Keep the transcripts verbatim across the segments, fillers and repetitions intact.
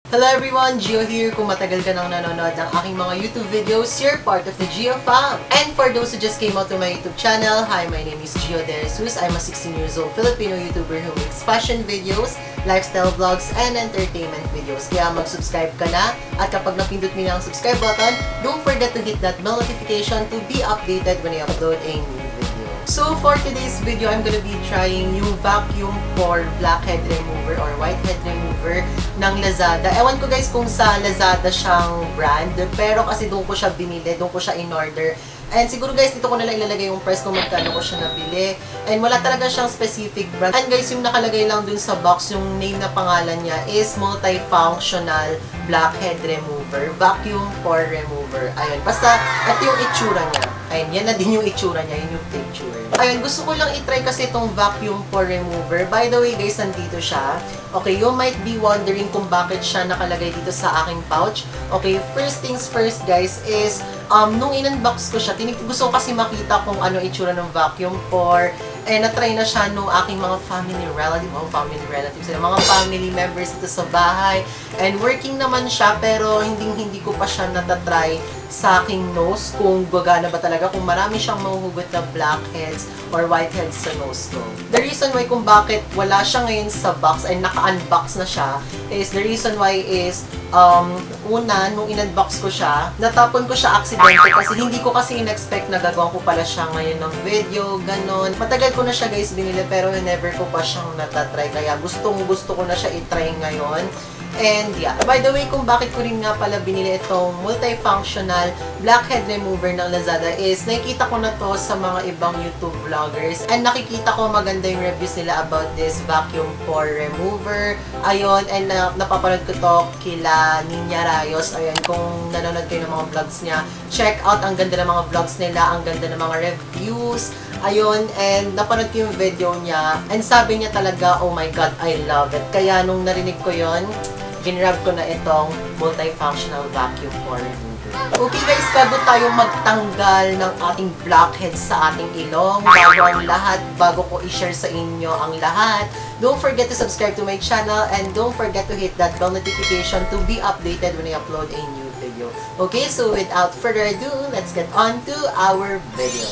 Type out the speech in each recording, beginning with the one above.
Hello everyone, Gio here. Kung matagal ka nang nanonood ng aking mga YouTube videos, you're part of the Gio fam. And for those who just came out to my YouTube channel, hi, my name is Gio De Jesus. I'm a sixteen years old Filipino YouTuber who makes fashion videos, lifestyle vlogs, and entertainment videos. Kaya mag-subscribe ka na. At kapag napindot mo na ang subscribe button, don't forget to hit that bell notification to be updated when I upload a new video. So for today's video, I'm gonna be trying yung vacuum for blackhead remover or whitehead remover ng Lazada. Ewan ko guys kung sa Lazada siyang brand, pero kasi doon ko siya binili, doon ko siya in-order. And siguro guys, dito ko na lang ilalagay yung price kung magkano ko siya nabili. And wala talaga siyang specific brand. And guys, yung nakalagay lang dun sa box, yung name na pangalan niya is Multifunctional Blackhead Remover. Vacuum for Remover. Ayun. Basta, ito yung itsura niya. Ayun, yan na din yung itsura niya. Yun yung picture. Ayun, gusto ko lang itry kasi itong Vacuum for Remover. By the way guys, nandito siya. Okay, you might be wondering kung bakit siya nakalagay dito sa aking pouch. Okay, first things first guys is, um, nung in-unbox ko siya, gusto ko kasi makita kung ano itsura ng vacuum for, eh, na-try na siya nung aking mga family relative, mga family relatives, mga family members dito sa bahay. And working naman siya, pero hindi-hindi ko pa siya natatry sa aking nose kung gagana ba talaga, kung marami siyang mahuhugot na blackheads or whiteheads sa nose ko. The reason why kung bakit wala siya ngayon sa box and naka-unbox na siya is, the reason why is, um, una, nung in-unbox ko siya, natapon ko siya accidentally kasi hindi ko kasi in-expect na gagawin ko pala siya ngayon ng video, ganon. Matagal ko na siya guys binili pero never ko pa siyang natatry, kaya gustong gusto ko na siya itry ngayon. And yeah, by the way, kung bakit ko rin nga pala binili itong multifunctional blackhead remover ng Lazada is, nakikita ko na to sa mga ibang YouTube vloggers and nakikita ko maganda yung reviews nila about this vacuum for remover. Ayun, and uh, napapanood ko to kila Ninya Rayos. Ayun, kung nanonood kayo ng mga vlogs niya, check out, ang ganda ng mga vlogs nila, ang ganda ng mga reviews. Ayun, and napanood ko yung video niya and sabi niya talaga, oh my god, I love it. Kaya nung narinig ko yon, ginrab ko na itong multifunctional vacuum for remover. Okay guys, bago tayo magtanggal ng ating blackheads sa ating ilong, bago ang lahat, bago ko i-share sa inyo ang lahat, don't forget to subscribe to my channel and don't forget to hit that bell notification to be updated when I upload a new video. Okay, so without further ado, let's get on to our video.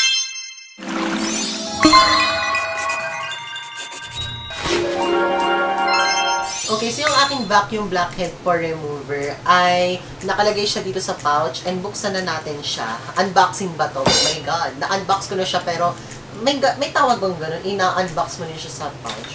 Okay, so yung aking vacuum blackhead for remover ay nakalagay siya dito sa pouch and buksan na natin siya. Unboxing ba to? Oh my god, na-unbox ko na siya pero may, may tawag bang ganun? Ina-unbox mo rin siya sa pouch?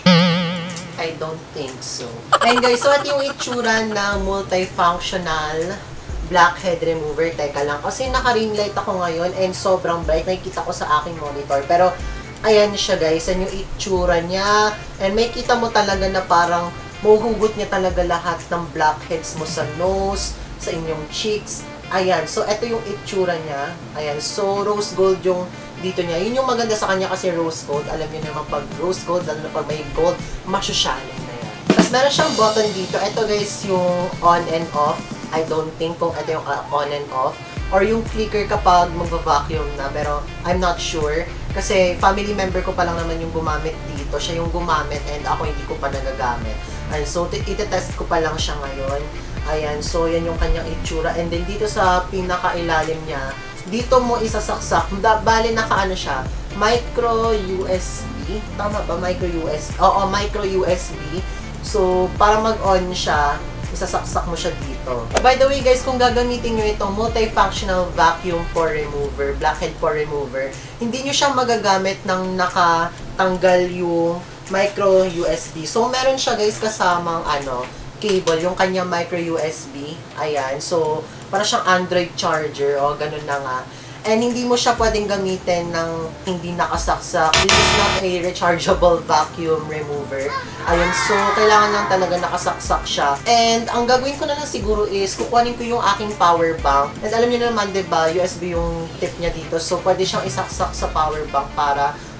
I don't think so. And guys, so at yung itsura ng multifunctional blackhead remover. Teka lang, kasi naka-ring light ako ngayon and sobrang bright. Nakikita ko sa aking monitor. Pero ayan siya guys, yan yung itsura niya. And may kita mo talaga na parang mahuhugot niya talaga lahat ng blackheads mo sa nose, sa inyong cheeks. Ayan, so ito yung itsura niya. Ayan, so rose gold yung dito niya. Yun yung maganda sa kanya kasi rose gold. Alam niyo naman pag rose gold, lalo na pag may gold, masyosyalan na yan. Tapos meron siyang button dito. Ito guys yung on and off. I don't think kung ito yung on and off. Or yung clicker kapag mag-vacuum na. Pero I'm not sure. Kasi family member ko pa lang naman yung gumamit dito. Siya yung gumamit and ako hindi ko pa nagagamit. And so, itetest ko pa lang siya ngayon. Ayan, so yan yung kanyang itsura. And then dito sa pinakailalim niya, dito mo isasaksak. Bale, naka-ano siya, micro U S B. Tama ba? Micro U S B. Oo, micro U S B. So, para mag-on siya, isasaksak mo siya dito. By the way guys, kung gagamitin nyo itong multifunctional vacuum for remover, blackhead for remover, hindi nyo siya magagamit ng nakatanggal yung micro U S B. So, meron siya guys kasamang ano, cable, yung kanyang micro U S B. Ayan. So, para siyang Android charger o ganun na nga. And hindi mo siya pwedeng gamitin ng hindi nakasaksak. This is not a rechargeable vacuum remover. Ayun, so kailangan lang talaga nakasaksak siya. And ang gagawin ko na lang siguro is kukunin ko yung aking power bank. And alam niyo naman, 'di ba, U S B yung tip niya dito. So pwede siyang isaksak sa power bank para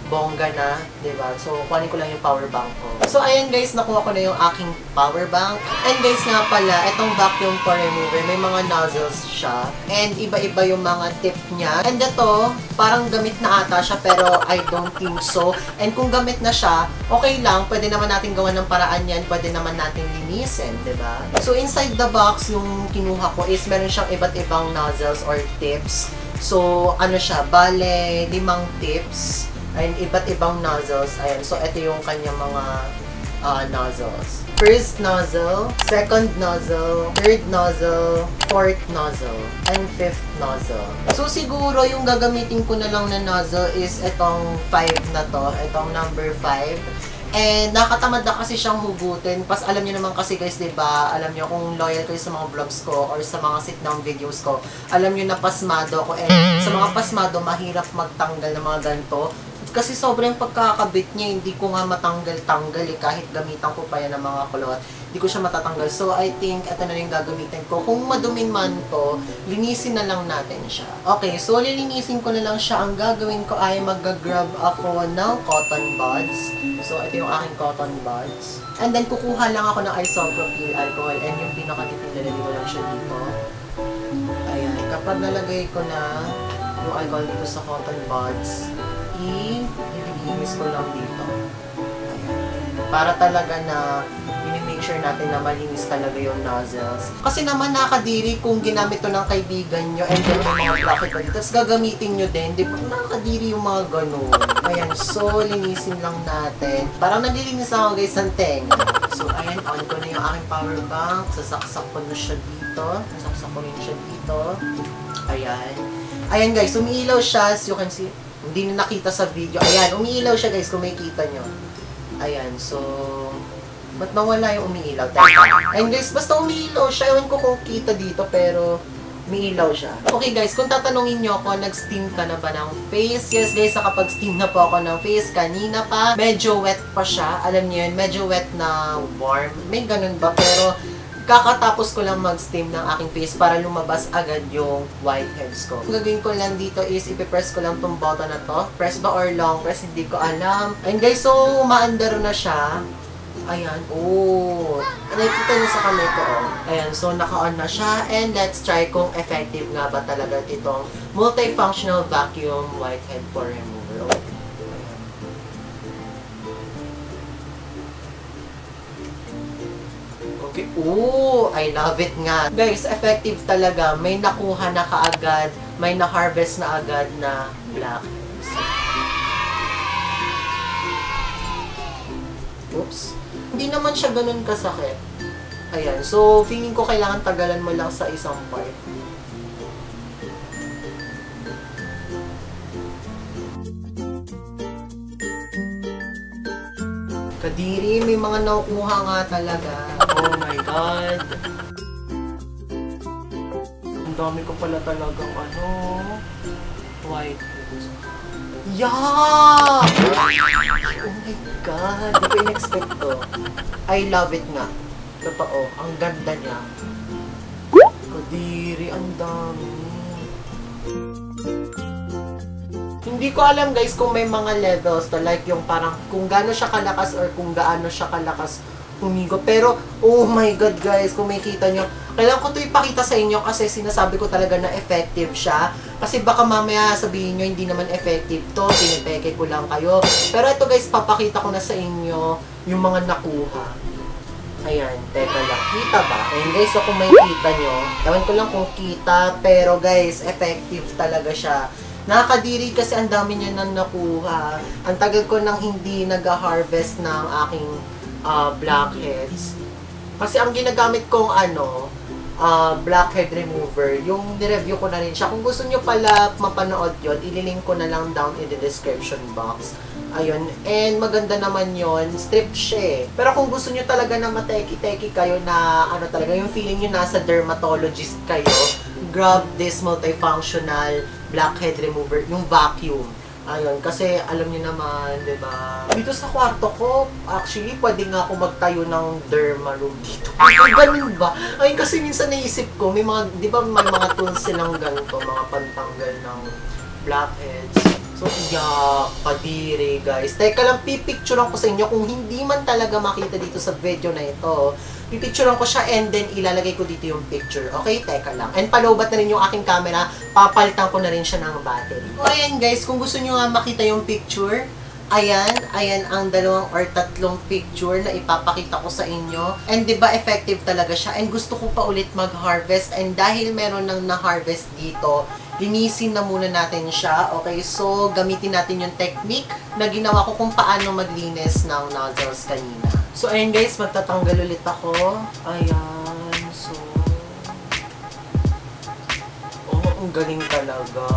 bongga na, diba? So, kuhanin ko lang yung power bank ko. So, ayan guys, nakuha ko na yung aking power bank. And guys nga pala, itong vacuum pore remover, may mga nozzles siya. And iba-iba yung mga tip niya. And ito, parang gamit na ata siya, pero I don't think so. And kung gamit na siya, okay lang, pwede naman natin gawa ng paraan yan, pwede naman natin linisin, diba? So, inside the box, yung kinuha ko is meron siyang iba't ibang nozzles or tips. So, ano siya, bale, limang tips. Ayun, iba't ibang nozzles. Ayan, so ito yung kanyang mga uh, nozzles. First nozzle, second nozzle, third nozzle, fourth nozzle, and fifth nozzle. So siguro yung gagamitin ko na lang na nozzle is itong five na to, itong number five. And nakatamad na kasi siyang hugutin. Pas alam niyo naman kasi guys, 'di ba? Alam niyo kung loyal kayo sa mga vlogs ko or sa mga sit-down videos ko. Alam niyo na pasmado ako, and sa mga pasmado mahirap magtanggal ng mga ganito. Kasi sobrang pagkakabit niya, hindi ko nga matanggal-tanggal eh, kahit gamitan ko pa yan ng mga kulot. Hindi ko siya matatanggal. So, I think, ito na yung gagamitin ko. Kung madumin man to, linisin na lang natin siya. Okay, so lilinisin ko na lang siya. Ang gagawin ko ay mag-grab ako ng cotton buds. So, ito yung aking cotton buds. And then, kukuha lang ako ng isopropyl alcohol. And yung pinakatipid, lalagay ko lang siya dito. Ayan, kapag nalagay ko na yung alcohol dito sa cotton buds, i-release ko lang dito. Ayan. Para talaga na i-make sure natin na malinis talaga yung nozzles. Kasi naman nakadiri kung ginamit to ng kaibigan nyo and then may mga bracket pa dito. Tapos gagamitin nyo din. Di ba nakadiri yung mga ganun? Ayan, so linisin lang natin. Parang nalilinis ako guys ng tenga. So ayan, on ko na yung aking power bank. Sasaksak ko na siya dito. Sasaksak ko rin siya dito. Ayan. Ayan guys, umiilaw siya. As you can see, hindi na nakita sa video. Ayan, umiilaw siya guys kung may kita nyo. Ayan, so ba't nawala yung umiilaw? Teka. Ayan guys, basta umiilaw siya. Ewan ko kung kita dito, pero umiilaw siya. Okay guys, kung tatanungin nyo ako, nag-steam ka na ba ng face? Yes guys, nakapag-steam na po ako ng face kanina pa. Medyo wet pa siya. Alam niyo yun, medyo wet na warm. May ganun ba? Pero kakatapos ko lang mag-steam ng aking face para lumabas agad yung whiteheads ko. Ang gagawin ko lang dito is ipipress ko lang tong button na to. Press ba or long press, hindi ko alam. And guys, so umaandar na siya. Ayan, oh. Nakikita niyo sa kamay ko, oh. Ayan, so naka-on na siya. And let's try kung effective nga ba talaga itong multifunctional vacuum whitehead pore remover. Oh. Okay. Ooh, I love it nga. Guys, effective talaga. May nakuha na kaagad, may na-harvest na agad na blackheads. Oops. Hindi naman siya ganun kasakit. Ayan. So, feeling ko kailangan tagalan mo lang sa isang part. Kadiri, may mga nakukuha nga talaga. Oh my God. Ang dami ko pala talagang ano, white. Yeah! Oh my God. Di ko in-expect to. I love it nga. Totoo. Ang ganda niya. Kadiri, ang dami. Hindi ko alam guys kung may mga levels to, like yung parang kung gaano siya kalakas or kung gaano siya kalakas humigo. Pero, oh my God guys, kung makikita nyo, kailangan ko ito ipakita sa inyo kasi sinasabi ko talaga na effective siya. Kasi baka mamaya sabihin nyo hindi naman effective to, pinipeke ko lang kayo. Pero ito guys, papakita ko na sa inyo yung mga nakuha. Ayan, teka lang. Kita ba? Ayan guys, so kung may kita nyo, ewan ko lang kung kita, pero guys, effective talaga siya. Nakakadiri kasi ang dami niya nang nakuha. Ang tagal ko nang hindi nag-harvest ng aking uh, blackheads. Kasi ang ginagamit kong ano, uh, blackhead remover, yung nireview ko na rin siya. Kung gusto nyo pala mapanood yun, ililink ko na lang down in the description box. Ayun. And maganda naman yon, strip siya eh. Pero kung gusto nyo talaga na mateki-teki kayo na ano talaga, yung feeling nyo nasa dermatologist kayo, grab this multifunctional blackhead remover, yung vacuum. Ayun, kasi alam niyo naman, 'di ba? Dito sa kwarto ko, actually pwede nga ako magtayo ng derma room dito. Ay, ganun ba? Ayun, kasi minsan naisip ko, may mga, 'di ba may mga tools silang ganito, mga pantanggal ng blackheads. So, yeah, kadiri guys. Teka lang, pipicturean ko sa inyo kung hindi man talaga makita dito sa video na ito. Pipicturean ko siya and then ilalagay ko dito yung picture. Okay? Teka lang. And palobat na rin yung aking camera. Papalitan ko na rin siya ng battery. O ayan guys, kung gusto nyo nga makita yung picture, ayan, ayan ang dalawang or tatlong picture na ipapakita ko sa inyo. And di ba effective talaga siya? And gusto ko pa ulit mag-harvest. And dahil meron nang na-harvest dito, linisin na muna natin siya. Okay, so gamitin natin yung technique na ginawa ko kung paano maglinis ng nozzles kanina. So ayun guys, magtatanggal ulit ako. Ayan, so... Oh, ang galing talaga.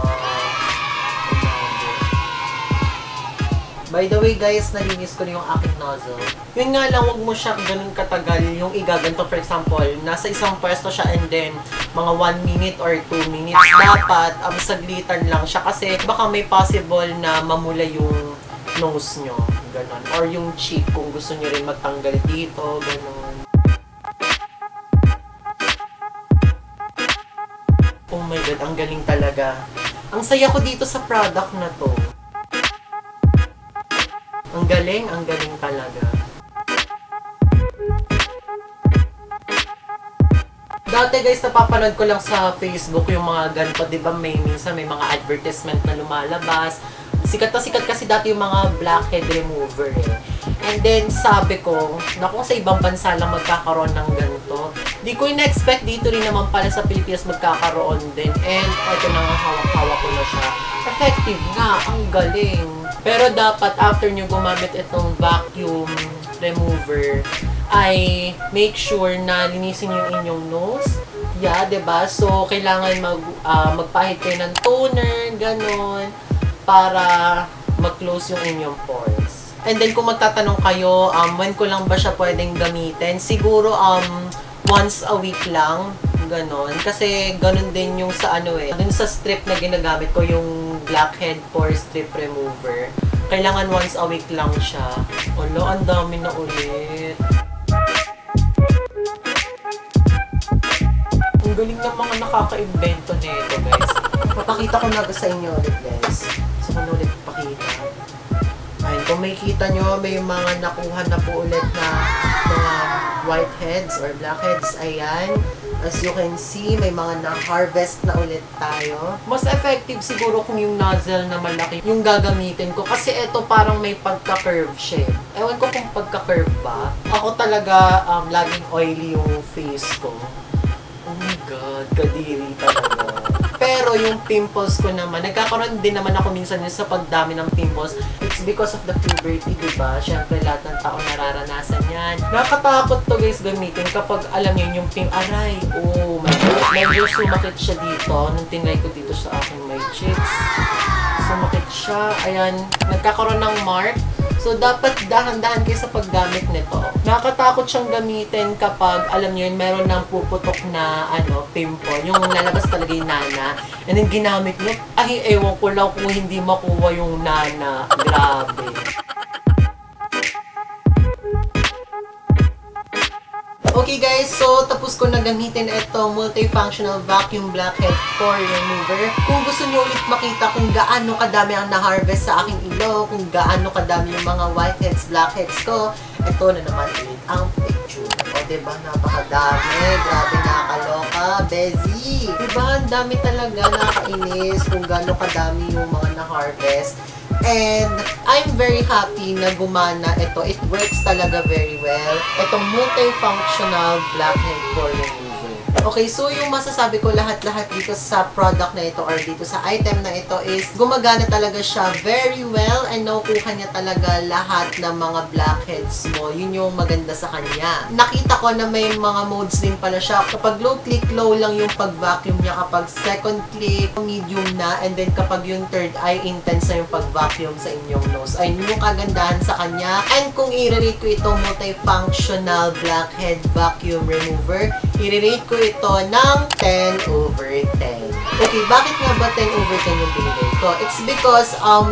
By the way guys, nalinis ko na yung aking nozzle. Yun nga lang, wag mo siya ganun katagal yung igaganto. For example, nasa isang pwesto siya and then mga one minute or two minutes. Dapat, um, saglitan lang siya kasi baka may possible na mamula yung nose nyo. Ganon. Or yung cheek kung gusto nyo rin magtanggal dito. Ganon. Oh my god, ang galing talaga. Ang saya ko dito sa product na to. Ang galing, ang galing talaga. Dati guys, napapanood ko lang sa Facebook yung mga ganito, di ba may minsan may mga advertisement na lumalabas. Sikat na sikat kasi dati yung mga blackhead remover eh. And then sabi ko, naku sa ibang bansa lang magkakaroon ng ganito. Di ko in-expect dito rin naman pala sa Pilipinas magkakaroon din. And ito na nga, hawak-hawak ko na siya. Effective nga, ang galing. Pero dapat after nyo gumamit itong vacuum remover, ay make sure na linisin yung inyong nose. Yeah, diba? So, kailangan mag, uh, magpahid kayo ng toner, ganon, para mag-close yung inyong pores. And then, kung magtatanong kayo, um, when ko lang ba siya pwedeng gamitin? Siguro, um, once a week lang, ganon. Kasi, ganon din yung sa ano eh. Dun sa strip na ginagamit ko, yung blackhead pore strip remover. Kailangan once a week lang siya. Olo, ang dami na ulit. Ang galing ng mga nakaka-invento nito, guys. Papakita ko na sa inyo ulit, guys. So, kung ulit papakita. Ayun, kung may kita nyo, may mga nakuha na po ulit na mga whiteheads or blackheads. Ayan. As you can see, may mga na-harvest na ulit tayo. Mas effective siguro kung yung nozzle na malaki yung gagamitin ko. Kasi ito parang may pagka-curve shape. Ewan ko kung pagka-curve ba. Ako talaga, um, laging oily yung face ko. Oh my god, kadiri talaga. Pero yung pimples ko naman, nagkakaroon din naman ako minsan yun sa pagdami ng pimples. It's because of the puberty, diba? Siyempre, lahat ng tao nararanasan yan. Nakatakot to guys gamitin kapag alam niyo yung pim... Aray, oh my god. Medyo sumakit siya dito. Nung tinry ko dito sa aking my cheeks. Sumakit siya. Ayan, nagkakaroon ng mark. So, dapat dahan-dahan kayo sa paggamit nito. Nakakatakot siyang gamitin kapag, alam niyo yun, meron ng puputok na, ano, pimple. Yung lalabas talaga yung nana. And then, ginamit niyo. Ay, ewan ko lang kung hindi makuha yung nana. Grabe. Okay guys, so tapos ko na gamitin itong multifunctional vacuum blackhead pore remover. Kung gusto niyo ulit makita kung gaano kadami ang na-harvest sa aking ilong, kung gaano kadami yung mga whiteheads, blackheads ko, ito na naman ulit ang picture. O diba, napakadami. Grabe, nakakaloka. Busy. Diba, ang dami talaga, nakakainis kung gaano kadami yung mga na-harvest. And I'm very happy na gumana ito. It works talaga very well. Itong multifunctional blackhead pore remover. Okay, so yung masasabi ko lahat-lahat dito sa product na ito or dito sa item na ito is gumagana talaga siya very well and nakukuha niya talaga lahat ng mga blackheads mo. Yun yung maganda sa kanya. Nakita ko na may mga modes din pala siya. Kapag low click, low lang yung pag-vacuum niya. Kapag second click, medium na. And then kapag yung third eye, intense na yung pag-vacuum sa inyong nose. Ay, yung kagandahan sa kanya. And kung i-rate ko itong multifunctional blackhead vacuum remover, i-rate ko ito ng ten over ten. Okay, bakit nga ba ten over ten yung binigay ko? It's because, um,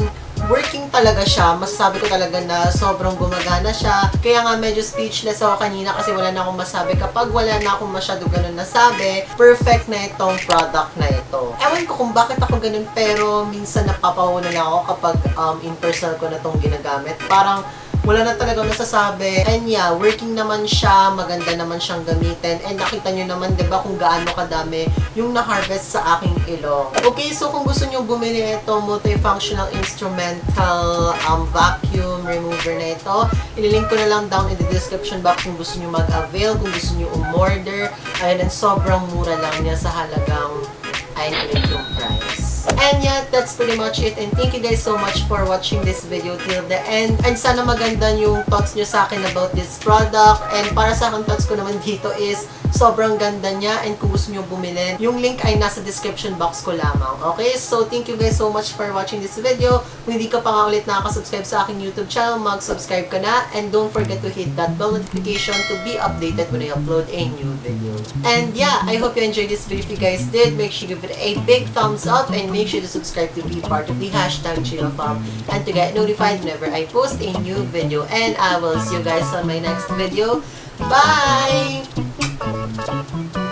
working talaga siya. Masasabi ko talaga na sobrang gumagana siya. Kaya nga medyo speechless ako kanina kasi wala na akong masabi. Kapag wala na akong masyado ganun nasabi, perfect na itong product na ito. Ewan ko kung bakit ako ganun, pero minsan napapauna na ako kapag um, in-personal ko na itong ginagamit. Parang wala na talaga nasasabi. And yeah, working naman siya, maganda naman siyang gamitin. And nakita nyo naman, di ba, kung gaano kadami yung na-harvest sa aking ilong. Okay, so kung gusto nyo bumili ito, multifunctional instrumental um, vacuum remover na ito, ililink ko na lang down in the description box kung gusto nyo mag-avail, kung gusto nyo umorder. Ayun, and sobrang mura lang niya sa halagang ay yung price. And yeah, that's pretty much it. And thank you guys so much for watching this video till the end. And sana maganda yung thoughts nyo sa akin about this product. And para sa akin, thoughts ko naman dito is sobrang ganda niya. And kung gusto nyo bumili, yung link ay nasa description box ko lamang. Okay? So, thank you guys so much for watching this video. Kung hindi ka pa nga ulit nakaka-subscribe sa aking YouTube channel, mag-subscribe ka na. And don't forget to hit that bell notification to be updated when I upload a new video. And yeah, I hope you enjoyed this video. If you guys did, make sure you give it a big thumbs up and make sure to subscribe to be part of the hashtag GioFam and to get notified whenever I post a new video. And I will see you guys on my next video. Bye!